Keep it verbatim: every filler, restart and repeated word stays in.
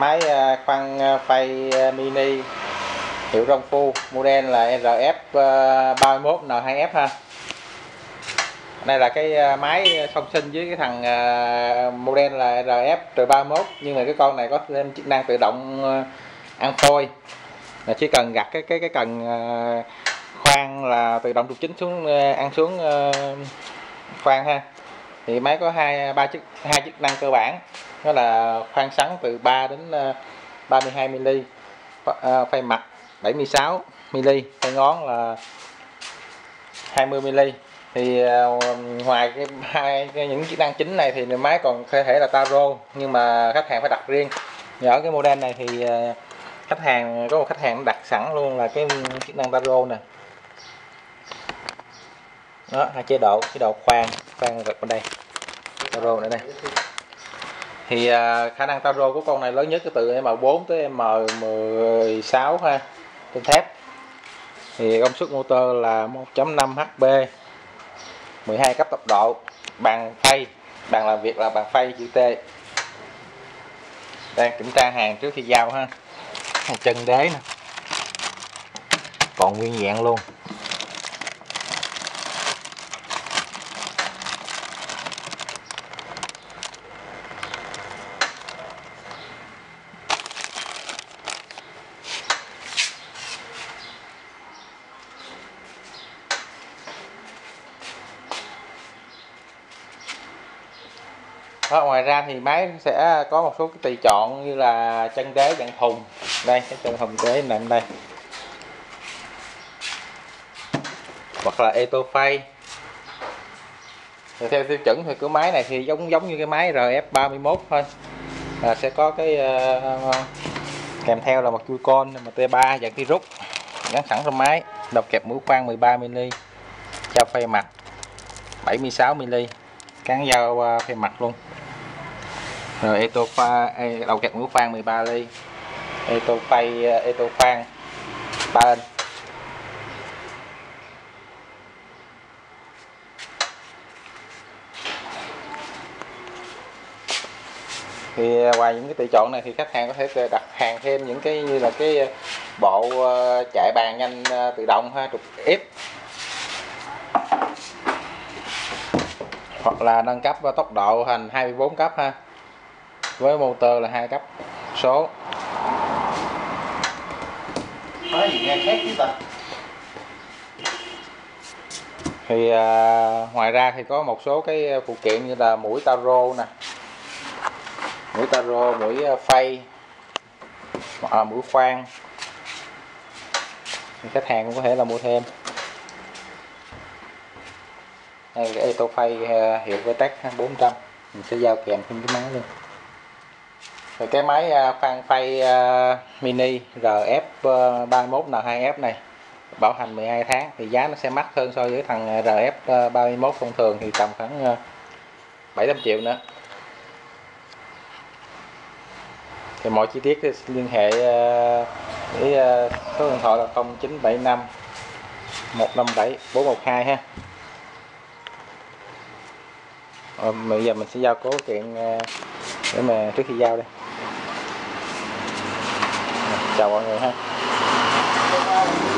Máy khoan phay mini hiệu Rongfu, model là R F ba mươi mốt N hai F ha. Đây là cái máy song sinh với cái thằng model là R F ba mươi mốt, nhưng mà cái con này có thêm chức năng tự động ăn phôi, là chỉ cần gặt cái cái cái cần khoan là tự động trục chính xuống ăn xuống khoan ha. Thì máy có hai ba chức hai chức năng cơ bản, đó là khoan sắn từ ba đến ba mươi hai mi-li, phay mặt bảy mươi sáu mi-li, phay ngón là hai mươi mi-li. Thì ngoài cái hai cái, những chức năng chính này thì máy còn có thể là taro, nhưng mà khách hàng phải đặt riêng. Ở cái model này thì khách hàng có một khách hàng đặt sẵn luôn là cái chức năng taro nè. Đó, hai chế độ, chế độ khoan, khoan gật bên đây, taro ở đây. Thì khả năng taro của con này lớn nhất từ M bốn tới M mười sáu ha, trên thép. Thì công suất motor là một chấm năm H P, mười hai cấp tốc độ, bàn phay, bàn làm việc là bàn phay chữ T. Đang kiểm tra hàng trước khi giao ha. Chân đế nè, còn nguyên vẹn luôn. Đó, ngoài ra thì máy sẽ có một số cái tùy chọn như là chân đế dạng thùng. Đây, cái chân thùng đế nằm đây. Hoặc là eto phay. Theo tiêu chuẩn thì cái máy này thì giống giống như cái máy R F ba mươi mốt thôi. Là sẽ có cái uh, kèm theo là một chui con M T ba dạng ki rút gắn sẵn trong máy, đầu kẹp mũi khoan mười ba mi-li, dao phay mặt bảy mươi sáu mi-li, cán dao uh, phay mặt luôn. Rồi eto pha đầu kẹp mũi khoan mười ba ly, eto phay eto khoan ba inch. Thì ngoài những cái tùy chọn này thì khách hàng có thể đặt hàng thêm những cái như là cái bộ chạy bàn nhanh tự động ha, trục ép, hoặc là nâng cấp tốc độ thành hai mươi bốn cấp ha, với motor là hai cấp số. Nói gì nghe khác chứ ta. Thì à, ngoài ra thì có một số cái phụ kiện như là mũi taro nè, mũi taro, mũi phay, à, mũi khoan, thì khách hàng cũng có thể là mua thêm. Đây là cái eto phay hiệu Vertex bốn trăm, mình sẽ giao kèm thêm cái máy luôn. Rồi cái máy khoan phay mini R F ba mươi mốt N hai F này bảo hành mười hai tháng, thì giá nó sẽ mắc hơn so với thằng R F ba mươi mốt thông thường, thì tầm khoảng bảy tám triệu nữa. Thì mọi chi tiết thì liên hệ với số điện thoại là không chín bảy năm một năm bảy bốn một hai ha. Rồi, bây giờ mình sẽ giao cố kiện để mà trước khi giao đây. Chào mọi người ha.